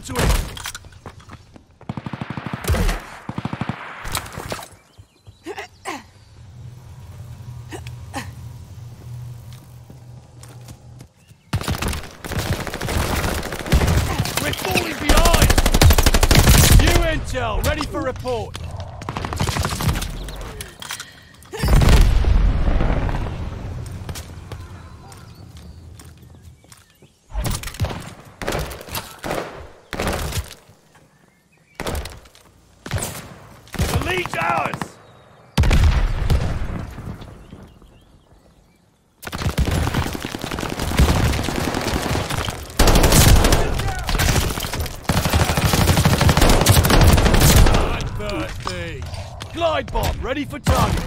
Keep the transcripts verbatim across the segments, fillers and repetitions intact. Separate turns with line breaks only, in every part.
onto it! We're falling behind! New intel, ready for report. Lead's ours! thirty. Glide bomb, ready for target.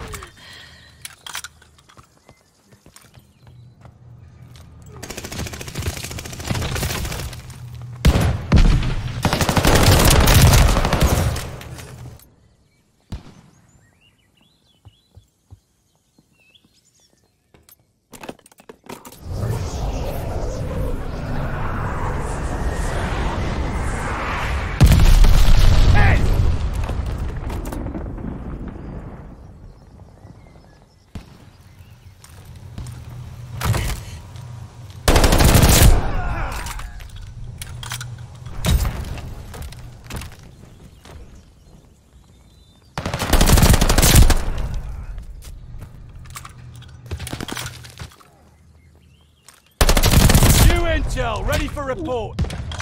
Intel, ready for report.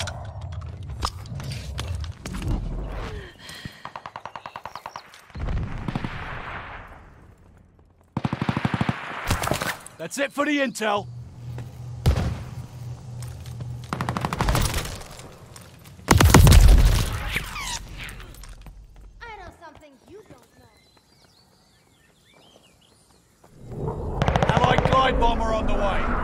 That's it for the intel.
I know something you don't know.
Allied glide bomber on the way.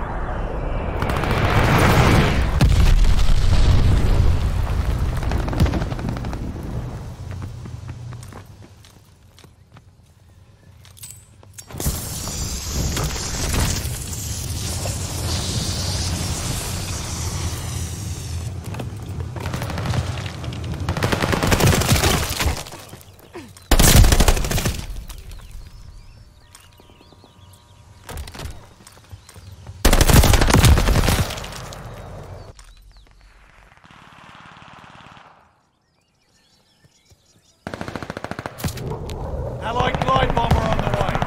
Allied glide bomber on the way.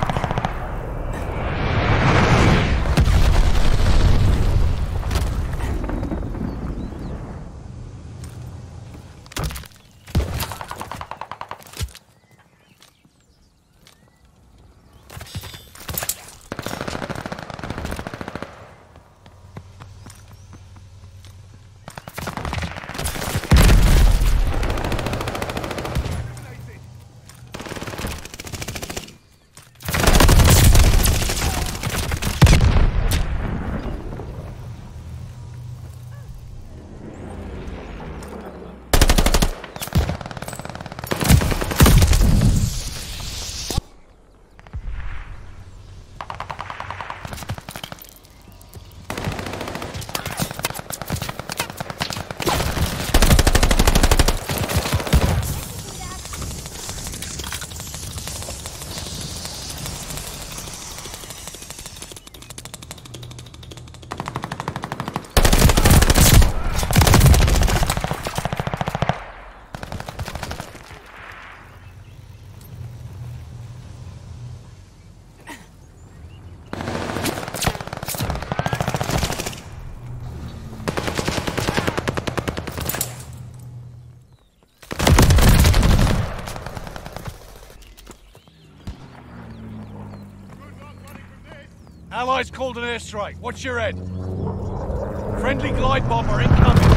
Allies called an airstrike. What's your head? Friendly glide bomber incoming.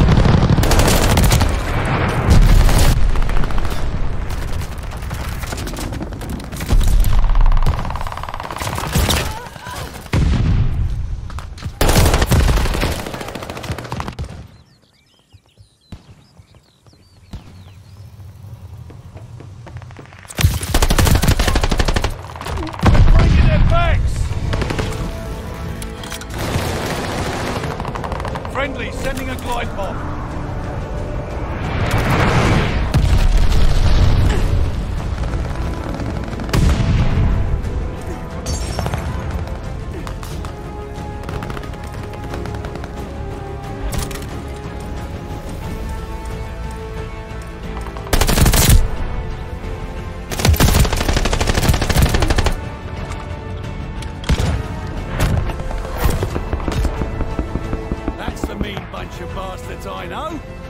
We're bringing their backs! Friendly, sending a glide bomb. of bastards I know.